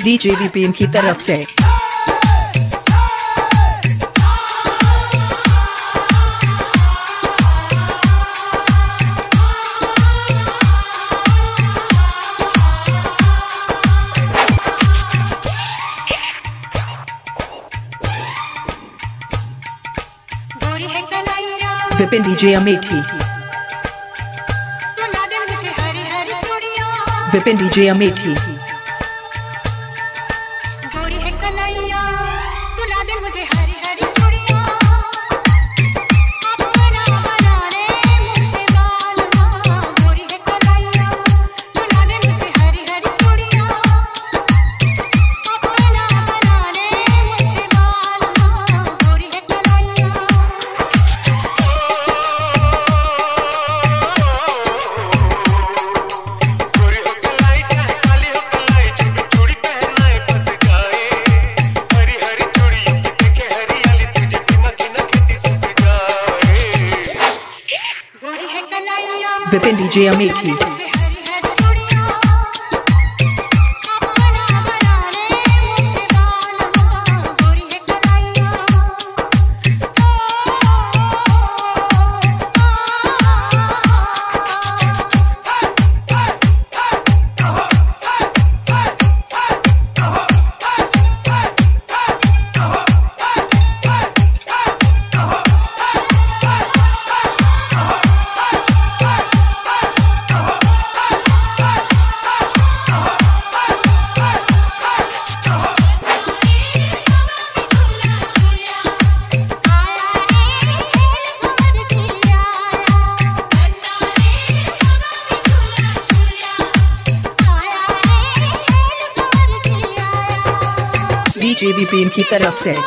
DJ Vipin की तरफ से। विपिन डीजे अमेठी। विपिन डीजे अमेठी। गोरी है कलैया तुला दे मुझे हरी हरी चूड़ियां, अपना बना ले मुझे बालमा। गोरी है कलैया तुला दे मुझे हरी हरी चूड़ियां, अपना बना ले मुझे बालमा। गोरी है कलैया विपिन डीजे अमेठी। डीजे विपिन की तरफ से।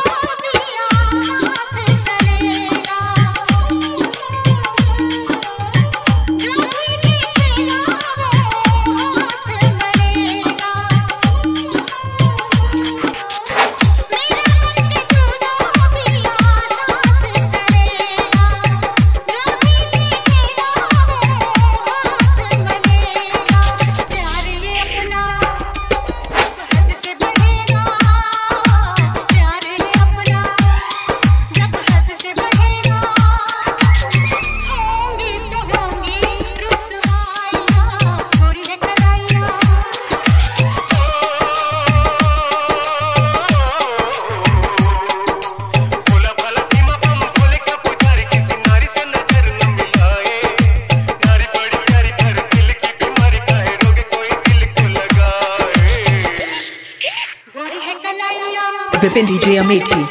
विपिन डीजे अमेठी।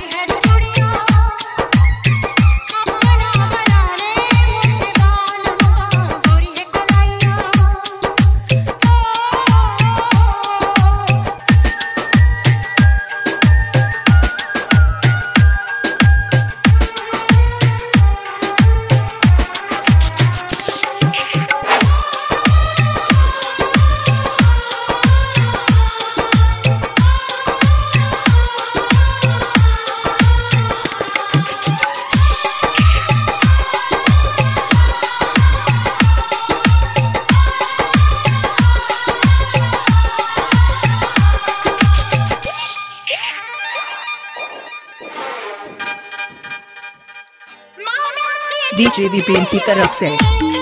डीजे विपिन की तरफ से।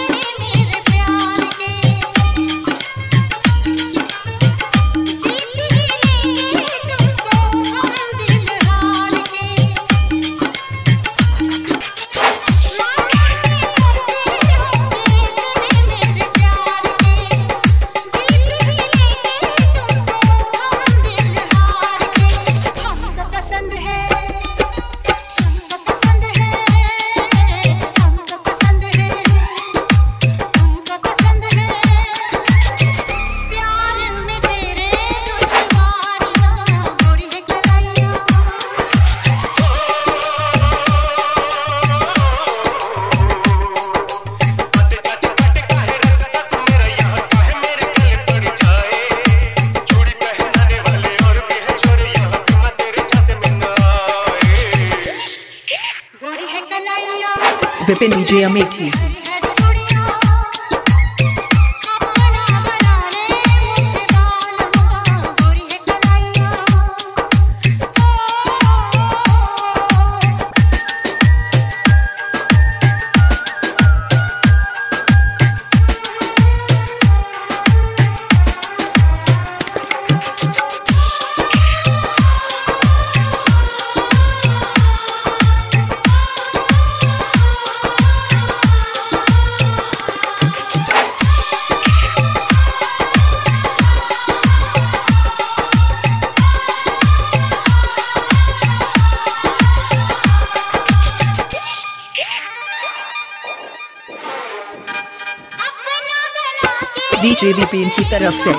विपिन डीजे अमेठी। डीजे विपिन की तरफ से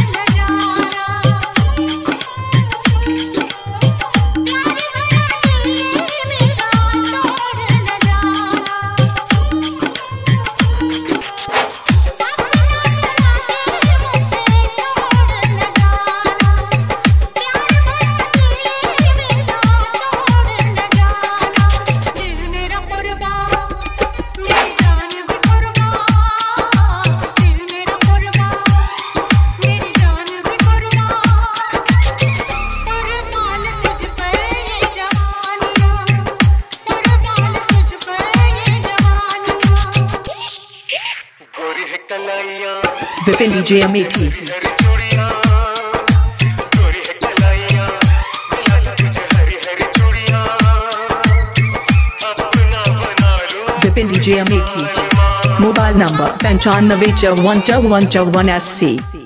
Vipin DJ Amethi Vipin DJ Amethi mobile number 9554545480